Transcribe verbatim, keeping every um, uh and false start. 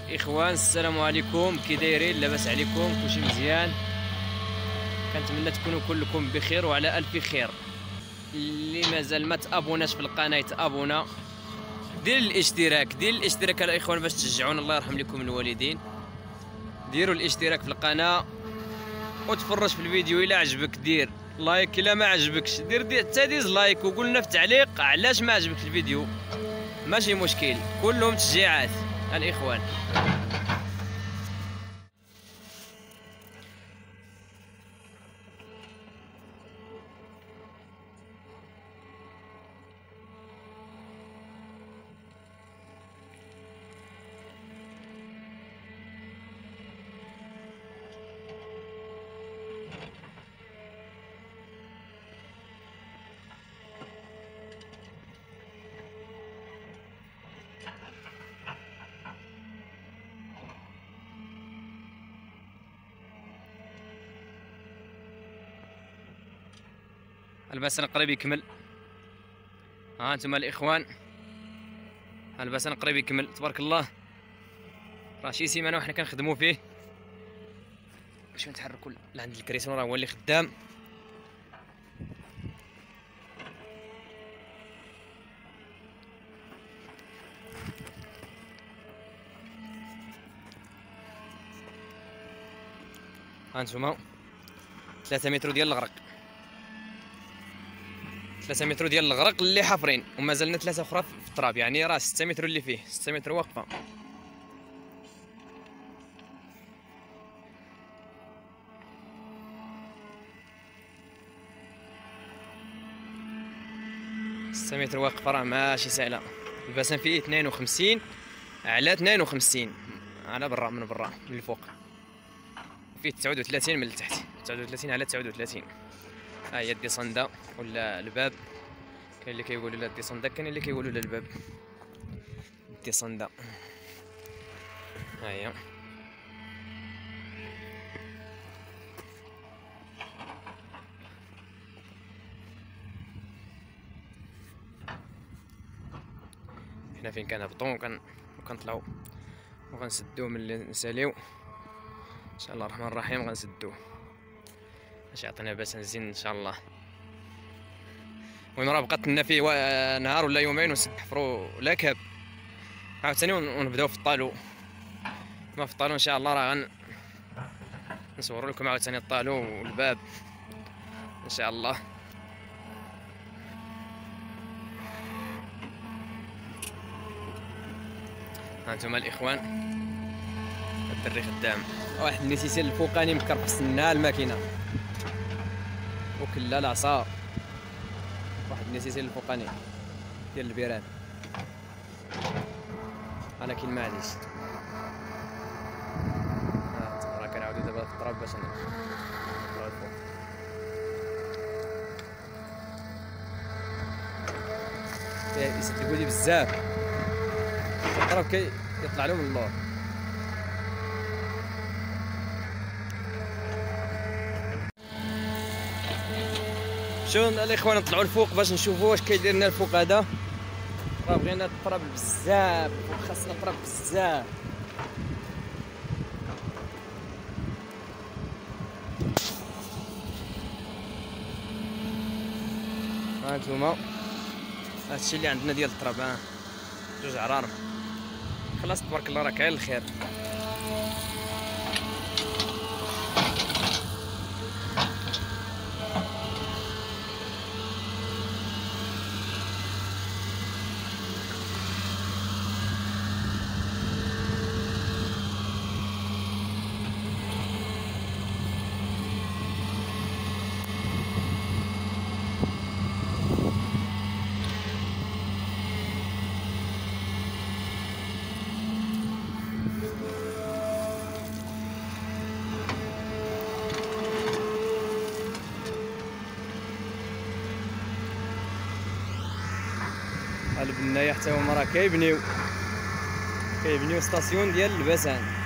اخوان السلام عليكم، كي دايرين؟ لاباس عليكم؟ كلشي مزيان؟ كنتمنى تكونوا كلكم بخير وعلى الف خير. اللي مازال ما تابوناش في القناه يتابونا، دير الاشتراك دير الاشتراك الاخوان باش تشجعونا، الله يرحم لكم الوالدين. ديروا الاشتراك في القناه وتفرج في الفيديو. الى عجبك دير لايك، الى ما عجبكش دير دي حتى ديز لايك وقولنا في التعليق علاش ما عجبك الفيديو، ماشي مشكل، كلهم تشجيعات الاخوان. البسن قريب يكمل، ها انتم الاخوان، البسن قريب يكمل تبارك الله. راه شي سيمانه وحنا كنخدموا فيه باش نتحركوا لعند الكريسون، راه هو اللي خدام. ها انتم ثلاثة متر ديال الغرق، ثلاثة متر ديال الغرق اللي حافرين، ومازالنا ثلاثة اخرى في التراب، يعني راه ستة متر اللي فيه، ستة متر واقفه. ستة متر واقفه راه ماشي سهله. البسام فيه اثنين وخمسين على اثنين وخمسين على برا، من برا من الفوق فيه تسعة وثلاثين من التحت، تسعة وثلاثين على تسعة وثلاثين. ها هي الديسوندا ولا الباب، كاين اللي كيقولوا لها الديسوندا، كاين اللي كيقولوا لها الباب. الديسوندا ها هي. حنا فين كنهبطو وكنطلعو وغنسدوه ملي نساليو ان شاء الله الرحمن الرحيم، غنسدوه باش يعطينا باس نزين ان شاء الله. وين راه بقات لنا فيه نهار ولا يومين ونحفروا لاكاب عاوتاني ونبداو في الطالو. ما في الطالو ان شاء الله راه غن نصوروا لكم عاوتاني الطالو والباب ان شاء الله. هانتوما الاخوان الدري خدام، واحد النسيسير الفوقاني مكرفس لنا الماكينه وكلا العصا، واحد النسيسير الفوقاني ديال البيران، ولكن معليش. ها راه كنعاودو دابا في التراب باش نطلعو الفوق. يصدقوا لي بزاف التراب كيطلع له من اللور. شو الاخوان نطلعوا الفوق باش نشوفوا واش كيدير لنا الفوق هذا. راه بغينا التراب بزاف، خاصنا التراب بزاف. ها انتوما هادشي اللي عندنا ديال التراب، ها جوج عرارم خلاص تبارك الله، راه كاين الخير. البنايه حتى هما راه كيبنيو كيبنيو ستاسيون ديال البسان.